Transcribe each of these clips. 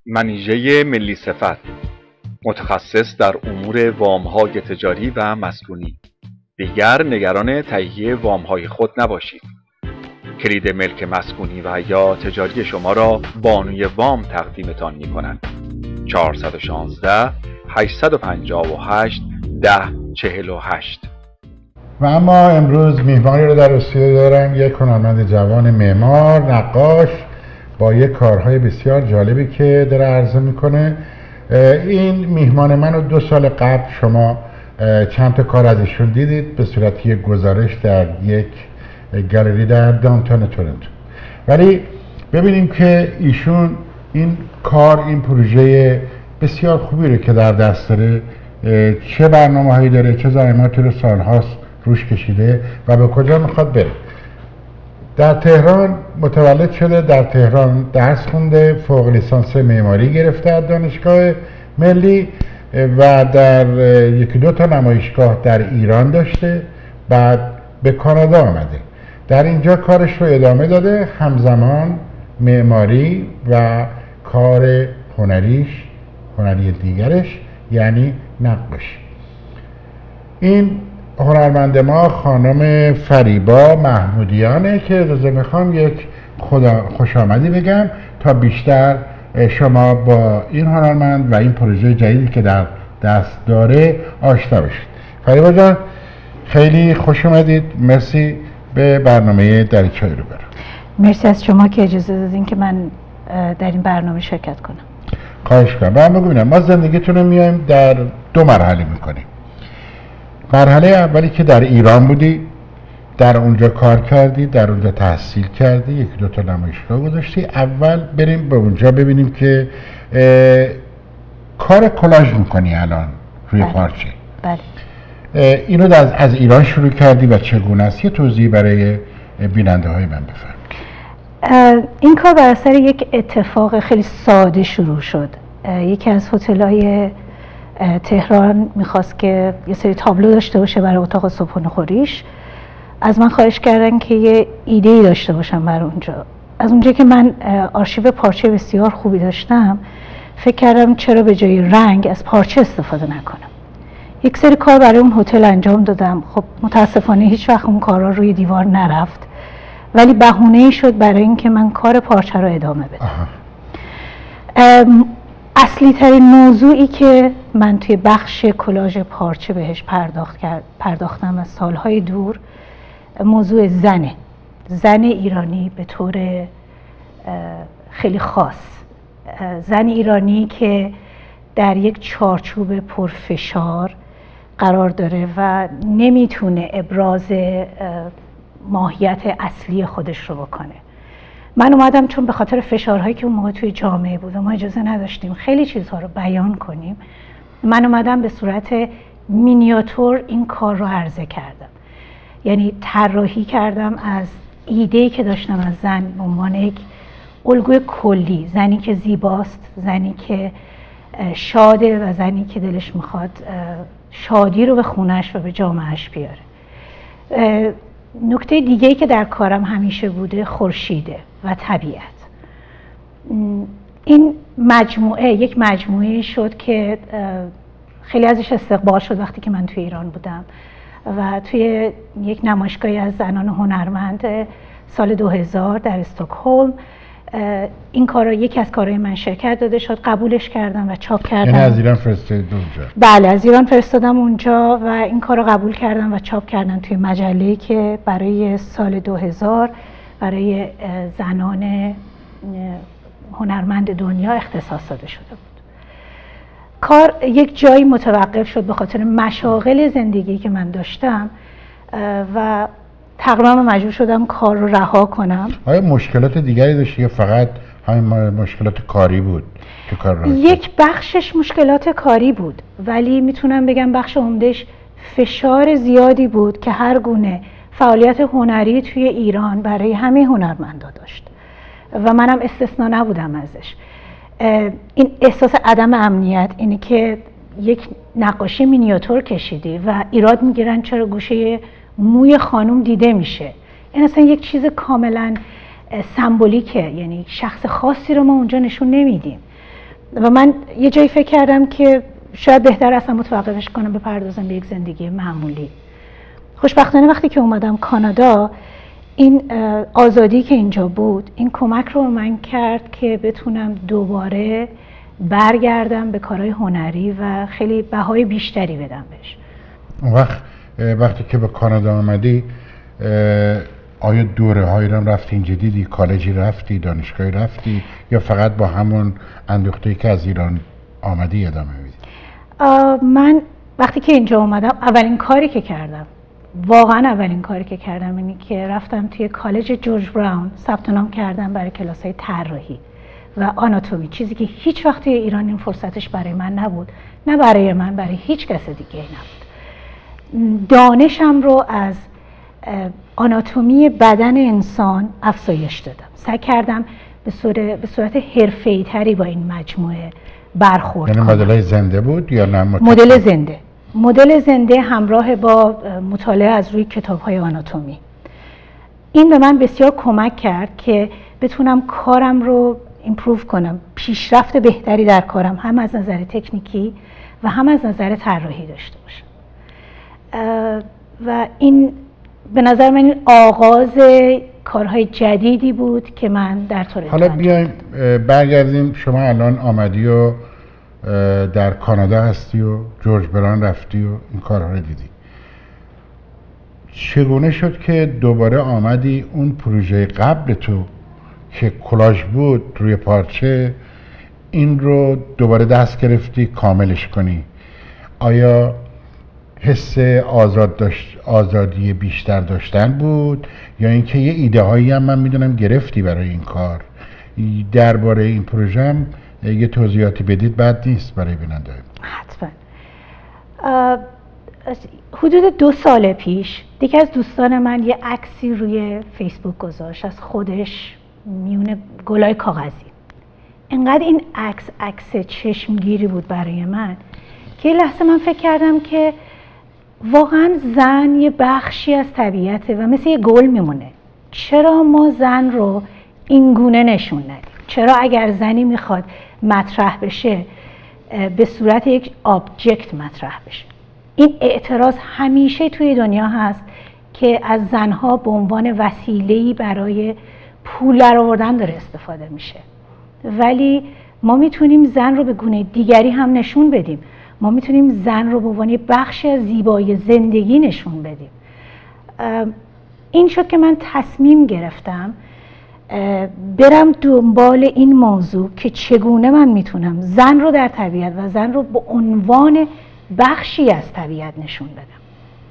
منیژه ملی صفت، متخصص در امور وام‌های تجاری و مسکونی. دیگر نگران تهیه وام‌های خود نباشید. کلید ملک مسکونی و یا تجاری شما را بانوی وام تقدیمتان می‌کند. 416 858 1048. و اما امروز میهمانی رو در استودیو دارم، یک هنرمند جوان معمار، نقاش با یک کارهای بسیار جالبی که داره عرضه میکنه. این میهمان من رو 2 سال قبل شما چند تا کار ازشون دیدید به صورت یک گزارش در یک گالری در دانتون تورنتو، ولی ببینیم که ایشون این کار، این پروژه بسیار خوبی رو که در دست داره، چه برنامه هایی داره، چه زحماتی رو سالهاست روش کشیده و به کجا میخواد بره. در تهران متولد شده، در تهران درس خونده، فوق لیسانس معماری گرفته از دانشگاه ملی و در 1-2 تا نمایشگاه در ایران داشته. بعد به کانادا آمده، در اینجا کارش رو ادامه داده، همزمان معماری و کار هنری دیگرش یعنی نقاشی. این هنرمند ما خانم فریبا محمودیانه که اجازه میخوام یک خوش آمدی بگم تا بیشتر شما با این هنرمند و این پروژه جدیدی که در دست داره آشنا بشید. فریبا جان خیلی خوش آمدید، مرسی به برنامه دریچه‌های روبرو. مرسی از شما که اجازه دادین که من در این برنامه شرکت کنم. خواهش کنم. من بگم ما زندگیتون رو میایم در 2 مرحله میکنیم. مرحله اولی که در ایران بودی، در اونجا کار کردی، در اونجا تحصیل کردی، 1-2 تا نمایشگاه گذاشتی. اول بریم به اونجا ببینیم که کار کلاژ میکنی الان روی پارچه. بله. اینو از ایران شروع کردی و چگونه است؟ یه توضیح برای بیننده های من بفرمایید. این کار بر اثر یک اتفاق خیلی ساده شروع شد. یکی از هتل‌های تهران میخواست که یه سری تابلو داشته باشه برای اتاق صبحانه خوریش. از من خواهش کردن که یه ایده‌ای داشته باشم برای اونجا. از اونجا که من آرشیو پارچه بسیار خوبی داشتم، فکر کردم چرا به جای رنگ از پارچه استفاده نکنم. یک سری کار برای اون هتل انجام دادم. خب متاسفانه هیچ وقت اون کارا روی دیوار نرفت، ولی بهونه‌ای شد برای اینکه من کار پارچه رو ادامه بدم. اصلی ترین موضوعی که من توی بخش کلاژ پارچه بهش پرداختم از سالهای دور، موضوع زن ایرانی به طور خیلی خاص. زن ایرانی که در یک چارچوب پرفشار قرار داره و نمیتونه ابراز ماهیت اصلی خودش رو بکنه. من اومدم چون به خاطر فشارهایی که اون موقع توی جامعه بود و ما اجازه نداشتیم خیلی چیزها رو بیان کنیم، من اومدم به صورت مینیاتور این کار رو عرضه کردم. یعنی طراحی کردم از ایده‌ای که داشتم از زن به عنوان یک الگوی کلی، زنی که زیباست، زنی که شاده و زنی که دلش میخواد شادی رو به خونش و به جامعهش بیاره. نکته دیگه‌ای که در کارم همیشه بوده خورشیده و طبیعت. این مجموعه یک مجموعه شد که خیلی ازش استقبال شد وقتی که من توی ایران بودم و توی یک نمایشگاهی از زنان هنرمند سال 2000 در استکهلم این کارا، یکی از کارهای من شرکت داده شد، قبولش کردم و چاپ کردم. یعنی از ایران فرستادید اونجا؟ بله، از ایران فرستادم اونجا و این کارو قبول کردم و چاپ کردن توی مجله‌ای که برای سال 2000 برای زنان هنرمند دنیا اختصاص داده شده بود. کار یک جایی متوقف شد به خاطر مشاغل زندگی که من داشتم و تقریبا مجبور شدم کار رو رها کنم. آیا مشکلات دیگری داشتی یا فقط همین مشکلات کاری بود که کار رها کردی؟ یک بخشش مشکلات کاری بود، ولی میتونم بگم بخش عمده‌اش فشار زیادی بود که هر گونه فعالیت هنری توی ایران برای همه هنرمندا داشت و منم استثنا نبودم ازش. این احساس عدم امنیت، اینه که یک نقاشی مینیاتور کشیدی و ایراد میگیرن چرا گوشه موی خانم دیده میشه. این اصلا یک چیز کاملا سمبولیکه، یعنی شخص خاصی رو ما اونجا نشون نمیدیم. و من یه جایی فکر کردم که شاید بهتر اصلا متوقفش کنم، بپردازم به یک زندگی معمولی. خوشبختانه وقتی که اومدم کانادا، این آزادی که اینجا بود این کمک رو من کرد که بتونم دوباره برگردم به کارهای هنری و خیلی بهای بیشتری بدم بهش. وقتی که به کانادا آمدی آیا دوره هایی رو رفتی اینجا دیدی؟ کالجی رفتی؟ دانشگاهی رفتی؟ یا فقط با همون اندوخته‌ای که از ایران آمدی ادامه میدی؟ من وقتی که اینجا اومدم اولین کاری که کردم اینی که رفتم توی کالج جورج براون ثبت نام کردم برای کلاس‌های طراحی و آناتومی، چیزی که هیچ وقت توی ایران این فرصتش برای من نبود، نه برای من، برای هیچ کس دیگه نبود. دانشم رو از آناتومی بدن انسان افزایش دادم. سعی کردم به صورت حرفه‌ای تری با این مجموعه برخورد کنم. یعنی مدل زنده بود یا نه؟ مدل زنده همراه با مطالعه از روی کتاب‌های آناتومی. این به من بسیار کمک کرد که بتونم کارم رو ایمپروو کنم، پیشرفت بهتری در کارم هم از نظر تکنیکی و هم از نظر طراحی داشته باشم. و این به نظر من این آغاز کارهای جدیدی بود که من در تورنتو حالا بیایم برگردیم. شما الان آمدی و در کانادا هستی و جورج براون رفتی و این کارها رو دیدی. چگونه شد که دوباره آمدی اون پروژه قبل تو که کلاژ بود روی پارچه، این رو دوباره دست گرفتی کاملش کنی؟ آیا حس آزادی بیشتر داشتن بود یا اینکه یه ایده هایی هم من میدونم گرفتی برای این کار؟ درباره این پروژه هم یه توضیحاتی بدید، بد نیست برای بیننده. حتما. حدود 2 سال پیش یکی از دوستان من یه عکسی روی فیسبوک گذاشت از خودش میونه گلای کاغذی. انقدر این عکس چشمگیری بود برای من که یه لحظه من فکر کردم که واقعا زن یه بخشی از طبیعته و مثل یه گل میمونه. چرا ما زن رو این گونه نشون ندیم؟ چرا اگر زنی میخواد مطرح بشه به صورت یک آبجکت مطرح بشه؟ این اعتراض همیشه توی دنیا هست که از زنها به عنوان وسیله‌ای برای پول درآوردن داره استفاده میشه، ولی ما میتونیم زن رو به گونه دیگری هم نشون بدیم. ما میتونیم زن رو به عنوان بخشی از زیبایی زندگی نشون بدیم. این شد که من تصمیم گرفتم برم دنبال این موضوع که چگونه من میتونم زن رو در طبیعت و زن رو به عنوان بخشی از طبیعت نشون بدم.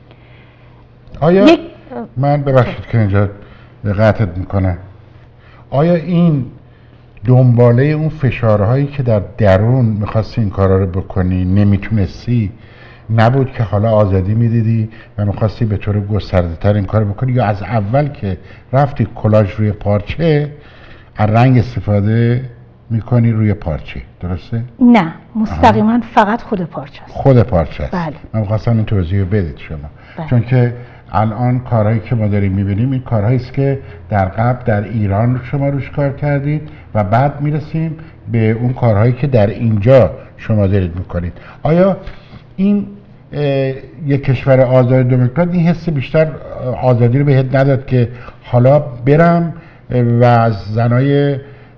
آیا من ببخشید که اینجا قطعت میکنم، آیا این دنباله اون فشارهایی که در درون میخواستی این کارا رو بکنی نمیتونستی نبود که حالا آزادی میدیدی و میخواستی به طور گسترده تر این کار بکنی، یا از اول که رفتی کلاژ روی پارچه از رنگ استفاده میکنی روی پارچه، درسته؟ نه، مستقیما فقط خود پارچه است. خود پارچه است. بله. من میخواستم این توضیح بدید شما. بله. چون که الان کارهایی که ما داریم میبینیم این کارهایی است که در قبل در ایران شما روش کار کردید و بعد میرسیم به اون کارهایی که در اینجا شما دارید میکنید. آیا این یک کشور آزاد دموکرات این حس بیشتر آزادی رو بهت نداد که حالا برم و از زنای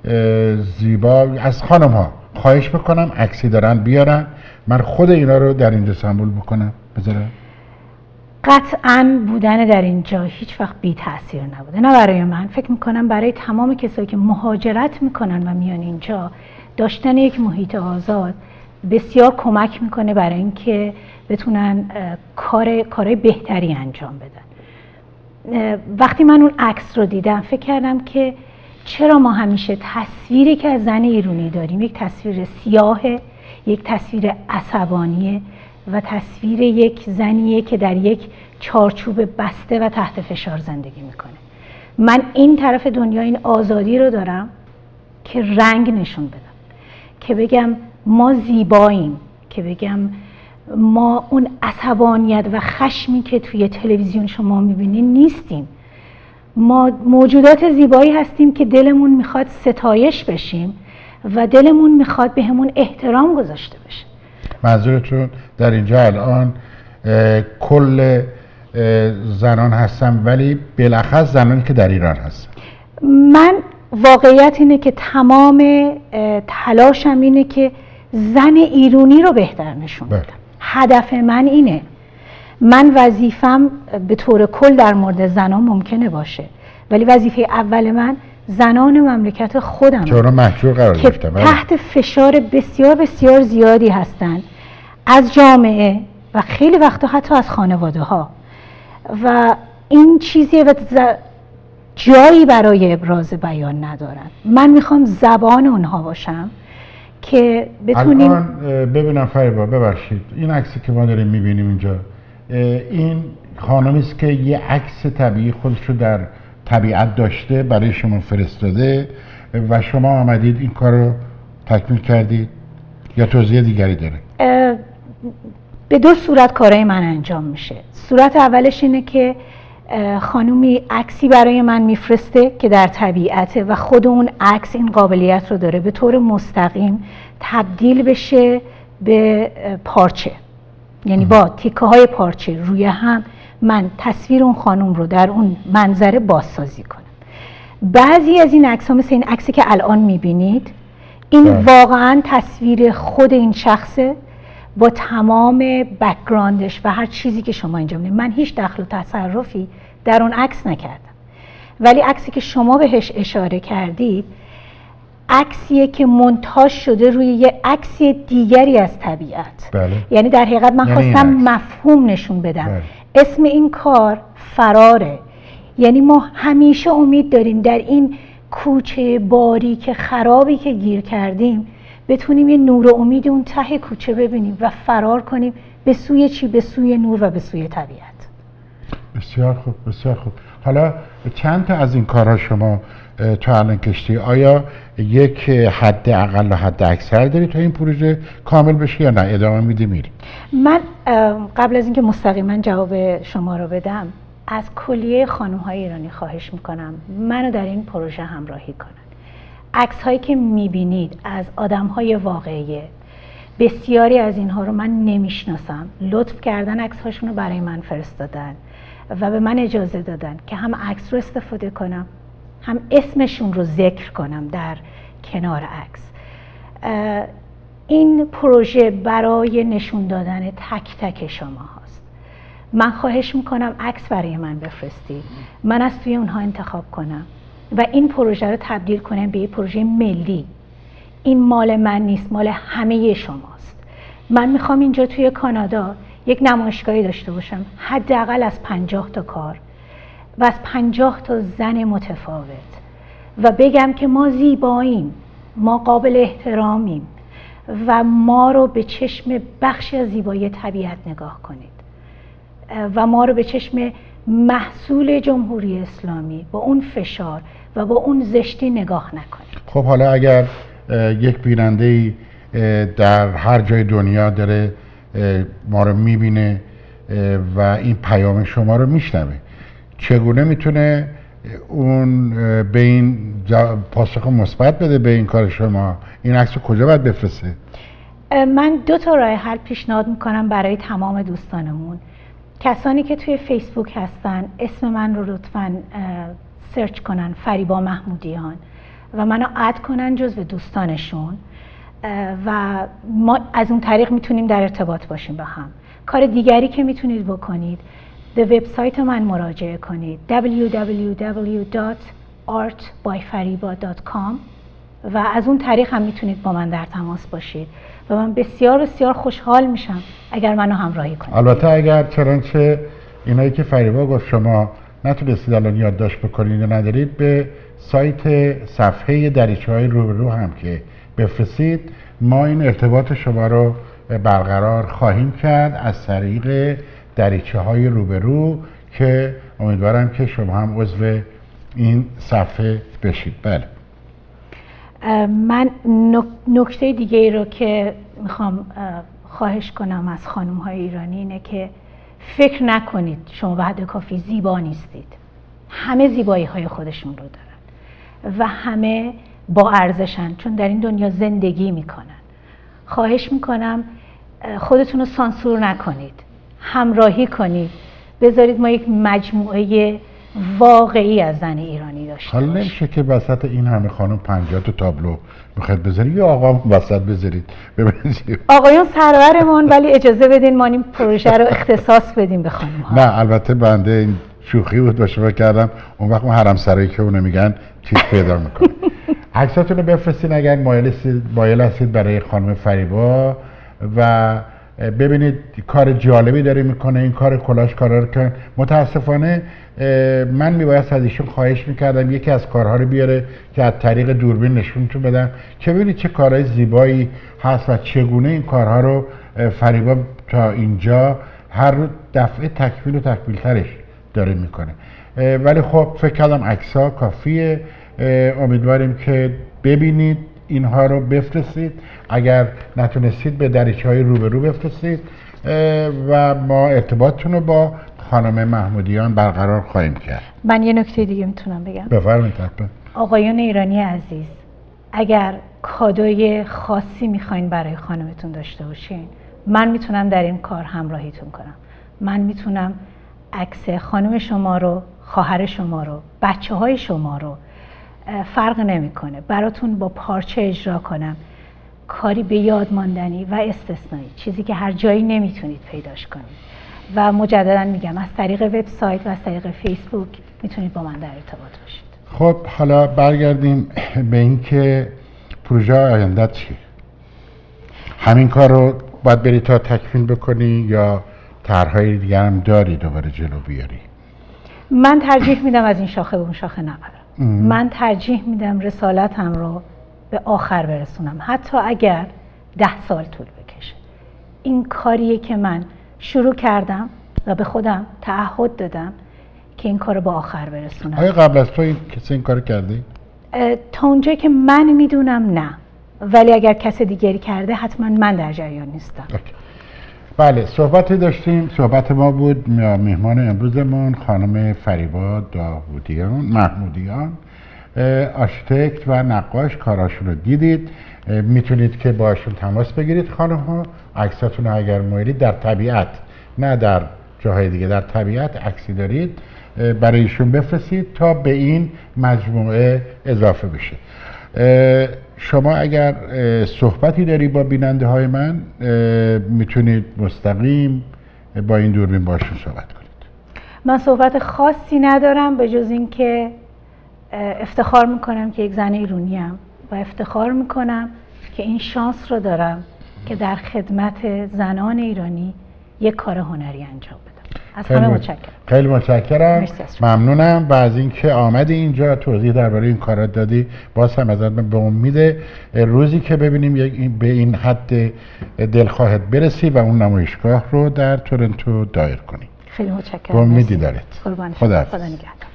زیبا، از خانم ها خواهش بکنم عکسی دارن بیارن، من خود اینا رو در اینجا سمبول بکنم بذارم؟ قطعاً بودن در اینجا هیچ وقت بی تأثیر نبوده، نه برای من، فکر میکنم برای تمام کسایی که مهاجرت میکنن و میان اینجا، داشتن یک محیط آزاد بسیار کمک میکنه برای اینکه بتونن کارهای بهتری انجام بدن. وقتی من اون عکس رو دیدم فکر کردم که چرا ما همیشه تصویری که از زن ایرانی داریم یک تصویر سیاهه، یک تصویر عصبانیه و تصویر یک زنیه که در یک چارچوب بسته و تحت فشار زندگی میکنه. من این طرف دنیا این آزادی رو دارم که رنگ نشون بدم، که بگم ما زیباییم، که بگم ما اون عصبانیت و خشمی که توی تلویزیون شما میبینین نیستیم. ما موجودات زیبایی هستیم که دلمون میخواد ستایش بشیم و دلمون میخواد به همون احترام گذاشته بشه. منظورتون در اینجا الان کل زنان هستن، ولی بالاخص زنانی که در ایران هستن؟ من واقعیت اینه که تمام تلاشم اینه که زن ایرانی رو بهتر نشون بدم. هدف من اینه. من وظیفم به طور کل در مورد زنان ممکنه باشه، ولی وظیفه اول من زنان مملکت خودم که اونا محجور قرار گرفتن، تحت فشار بسیار بسیار زیادی هستن از جامعه و خیلی وقتا حتی از خانواده ها، و این چیزیه و جایی برای ابراز بیان ندارن. من میخوام زبان اونها باشم که بتونیم. الان ببینم فریبا، ببخشید، این عکسی که ما داریم میبینیم اینجا، این خانمی است که یه عکس طبیعی خودش رو در طبیعت داشته برای شما فرستاده و شما آمدید این کار رو تکمیل کردید، یا توضیح دیگری داره؟ به دو صورت کارهای من انجام میشه. صورت اولش اینه که خانومی عکسی برای من میفرسته که در طبیعته و خود اون عکس این قابلیت رو داره به طور مستقیم تبدیل بشه به پارچه، یعنی با تیکه های پارچه روی هم من تصویر اون خانوم رو در اون منظره بازسازی کنم. بعضی از این عکس ها مثل این عکسی که الان میبینید، این واقعا تصویر خود این شخصه با تمام بک‌گراندش و هر چیزی که شما اینجا می‌بینید. من هیچ دخل و تصرفی در اون عکس نکردم، ولی عکسی که شما بهش اشاره کردید عکسیه که مونتاژ شده روی یه عکس دیگری از طبیعت. بله. یعنی در حقیقت من خواستم مفهوم نشون بدم. بله. اسم این کار فراره. یعنی ما همیشه امید داریم در این کوچه باریک خرابی که گیر کردیم بتونیم یه نور و امید اون ته کوچه ببینیم و فرار کنیم به سوی چی؟ به سوی نور و به سوی طبیعت. بسیار خوب، بسیار خوب. حالا چند تا از این کارها شما تا الان کشتی؟ آیا یک حد اقل و حد اکثر داری تا این پروژه کامل بشه یا نه ادامه میدی میری؟ من قبل از اینکه مستقیما جواب شما رو بدم از کلیه خانم‌های ایرانی خواهش میکنم منو در این پروژه همراهی کنن. عکس هایی که میبینید از آدم های واقعیه. بسیاری از اینها رو من نمیشناسم. لطف کردن عکس هاشون رو برای من فرستادن و به من اجازه دادن که هم عکس رو استفاده کنم هم اسمشون رو ذکر کنم در کنار عکس. این پروژه برای نشون دادن تک تک شما هاست. من خواهش میکنم عکس برای من بفرستید، من از توی اونها انتخاب کنم و این پروژه رو تبدیل کنم به یه پروژه ملی. این مال من نیست، مال همه شماست. من میخوام اینجا توی کانادا یک نمایشگاهی داشته باشم حداقل از 50 تا کار و از 50 تا زن متفاوت و بگم که ما زیباییم، ما قابل احترامیم و ما رو به چشم بخشی از زیبایی طبیعت نگاه کنید و ما رو به چشم محصول جمهوری اسلامی با اون فشار و با اون زشتی نگاه نکنید. خب حالا اگر یک بیننده‌ای در هر جای دنیا داره ما رو میبینه و این پیام شما رو میشنوه، چگونه میتونه اون به این پاسخ مثبت بده به این کار شما؟ این عکس رو کجا باید بفرسته؟ من 2 تا راه حل پیشنهاد میکنم برای تمام دوستانمون. کسانی که توی فیسبوک هستن اسم من رو لطفاً سرچ کنن فریبا محمودیان و منو اد کنن جزو دوستانشون و ما از اون طریق میتونیم در ارتباط باشیم با هم. کار دیگری که میتونید بکنید به وبسایت من مراجعه کنید www.artbyfariba.com و از اون طریق هم میتونید با من در تماس باشید و من بسیار بسیار خوشحال میشم اگر منو همراهی کنید. البته اگر چنانچه اینایی که فریبا گفت شما نتونستید الان یادداشت بکنید یا ندارید، به سایت صفحه دریچه‌های روبرو هم که بفرستید ما این ارتباط شما رو برقرار خواهیم کرد از طریق دریچه‌های روبرو که امیدوارم که شما هم عضو این صفحه بشید. بله. من نکته دیگه ای رو که میخوام خواهش کنم از خانم‌های ایرانی اینه که فکر نکنید شما به حد کافی زیبا نیستید. همه زیبایی‌های خودشون رو دارن و همه با ارزشن، چون در این دنیا زندگی میکنن. خواهش میکنم خودتون رو سانسور نکنید، همراهی کنید، بذارید ما یک مجموعه واقعی از زن ایرانی داشته باشیم. حالا نمیشه که وسط این همه خانم 50 تا تابلو میخواید بذارید یا آقا وسط بذارید؟ ببینید آقایون سرورمون، ولی اجازه بدین ما این پروژه رو اختصاص بدیم به خانم ها. نه البته بنده این شوخی بود باشه کردم، اون وقت اون حرم سرایی که اونو میگن چیز پیدا میکنه. عکساتون رو بفرستین اگر مایل هستید برای خانم فریبا و ببینید کار جالبی داره میکنه. این کار کلاژ کارا رو که متاسفانه من میباید از ایشون خواهش میکردم یکی از کارها رو بیاره که از طریق دوربین نشونتون بدم که ببینید چه کارهای زیبایی هست و چگونه این کارها رو فریبا تا اینجا هر دفعه تکمیل و تکمیل ترش داره میکنه. ولی خب فکر کردم عکس‌ها کافیه. امیدواریم که ببینید اینها رو بفرستید، اگر نتونستید به دریچه‌های روبرو بفرستید و ما ارتباطتون رو با خانم محمودیان برقرار خواهیم کرد. من یه نکته دیگه میتونم بگم؟ بفرمایید. آقایون ایرانی عزیز، اگر کادوی خاصی میخواین برای خانمتون داشته باشین، من میتونم در این کار همراهیتون کنم. من میتونم عکس خانم شما رو، خواهر شما رو، بچه‌های شما رو، فرق نمیکنه، براتون با پارچه اجرا کنم. کاری به یاد ماندنی و استثنایی، چیزی که هر جایی نمیتونید پیداش کنید. و مجددا میگم از طریق وبسایت و از طریق فیسبوک میتونید با من در ارتباط باشید. خب حالا برگردیم به اینکه پروژه آینده چیه؟ همین کار رو باید بری تا تکمیل بکنی یا طرح‌های دیگه هم داری دوباره جلو بیاری؟ من ترجیح میدم از این شاخه به اون شاخه نبرم. من ترجیح میدم رسالتم رو به آخر برسونم، حتی اگر 10 سال طول بکشه. این کاریه که من شروع کردم و به خودم تعهد دادم که این کار رو به آخر برسونم. آیا قبل از تو کسی این کار کرده؟ تا اونجایی که من میدونم نه، ولی اگر کسی دیگری کرده حتما من در جریان نیستم. بله، صحبتی داشتیم. صحبت ما بود مهمان امروزمون خانم فریبا محمودیان، آرشیتکت و نقاش. کاراشون رو دیدید، میتونید که باشون تماس بگیرید. خانم ها عکساتون رو اگر مایلید در طبیعت، نه در جاهای دیگه، در طبیعت عکسی دارید برای ایشون بفرستید تا به این مجموعه اضافه بشه. شما اگر صحبتی داری با بیننده های من میتونید مستقیم با این دوربین باشون صحبت کنید. من صحبت خاصی ندارم به جز این که افتخار میکنم که یک زن ایرانیم و افتخار میکنم که این شانس رو دارم که در خدمت زنان ایرانی یک کار هنری انجام بدم. از همه متشکرم. خیلی متشکرم. ممنونم و از اینکه آمدی اینجا توضیح درباره این کارات دادی. باز هم ازت به امید روزی که ببینیم به این حد دلخواهت برسی و اون نمایشگاه رو در تورنتو دایر کنی. خیلی متشکرم. امیدی دارید. خدا نگهدار.